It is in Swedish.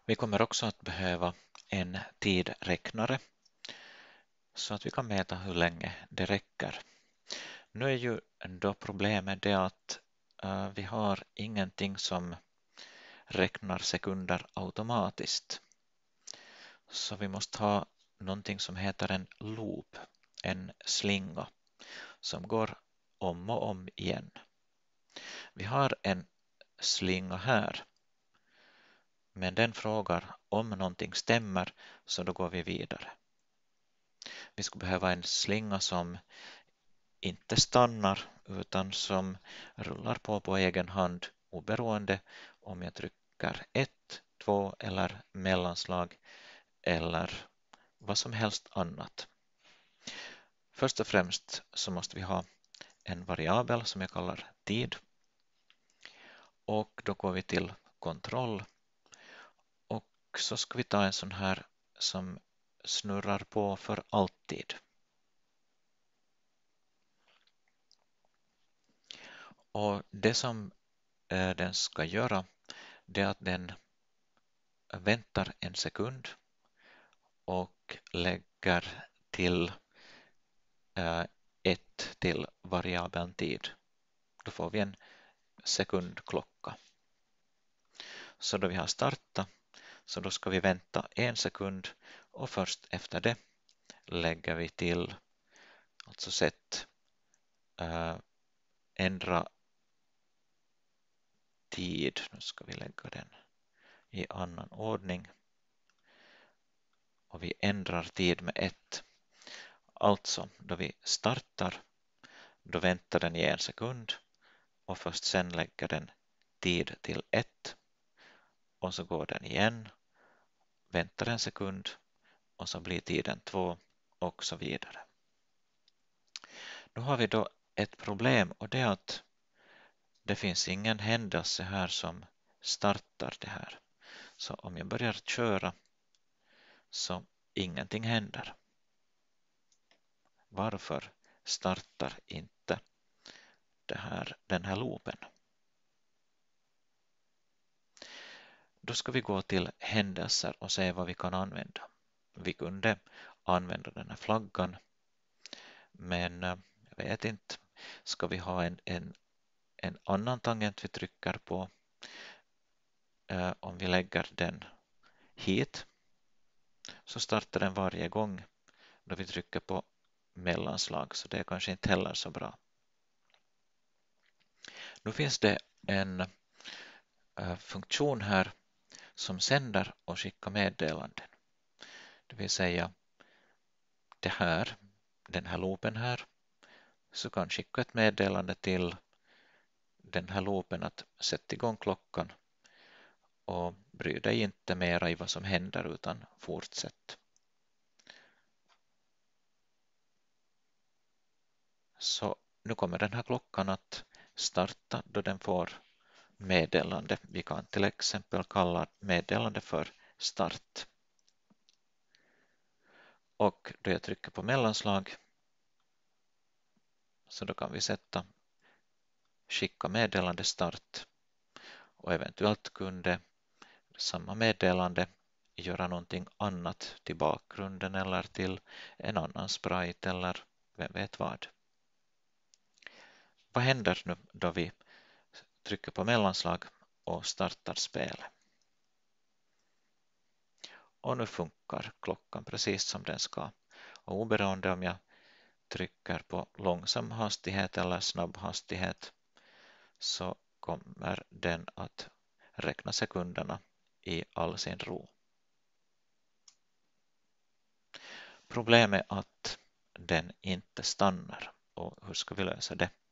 Vi kommer också att behöva en tidräknare så att vi kan mäta hur länge det räcker. Nu är ju då problemet det att vi har ingenting som räknar sekunder automatiskt. Så vi måste ha någonting som heter en loop, en slinga som går om och om igen. Vi har en slinga här, men den frågar om någonting stämmer, så då går vi vidare. Vi skulle behöva en slinga som inte stannar utan som rullar på egen hand oberoende om jag trycker 1, 2 eller mellanslag eller vad som helst annat. Först och främst så måste vi ha en variabel som jag kallar tid, och då går vi till kontroll och så ska vi ta en sån här som snurrar på för alltid. Och det som den ska göra, det är att den väntar en sekund och lägger till 1 till variabeln tid. Då får vi en sekundklocka. Så då vi har startat, så då ska vi vänta 1 sekund och först efter det lägger vi till, alltså sätt ändra tid. Nu ska vi lägga den i annan ordning. Och vi ändrar tid med 1. Alltså, då vi startar, då väntar den i 1 sekund och först sen lägger den tid till 1. Och så går den igen, väntar 1 sekund och så blir tiden 2 och så vidare. Nu har vi då ett problem, och det är att det finns ingen händelse här som startar det här. Så om jag börjar köra så ingenting händer. Varför startar inte den här loopen? Då ska vi gå till händelser och se vad vi kan använda. Vi kunde använda den här flaggan, men jag vet inte, ska vi ha en annan tangent vi trycker på? Om vi lägger den hit så startar den varje gång då vi trycker på mellanslag, så det är kanske inte heller så bra. Nu finns det en funktion här som sänder och skickar meddelanden. Det vill säga den här loopen här, så kan skicka ett meddelande till den här loopen att sätta igång klockan och bry dig inte mera i vad som händer utan fortsätt. Så nu kommer den här klockan att starta då den får meddelande. Vi kan till exempel kalla meddelande för start. Och då jag trycker på mellanslag, så då kan vi sätta skicka meddelande start, och eventuellt kunde samma meddelande göra någonting annat till bakgrunden eller till en annan sprite eller vem vet vad. Vad händer nu då vi trycker på mellanslag och startar spelet? Och nu funkar klockan precis som den ska. Och oberoende om jag trycker på långsam hastighet eller snabb hastighet, så kommer den att räkna sekunderna i all sin ro. Problemet är att den inte stannar. Och hur ska vi lösa det?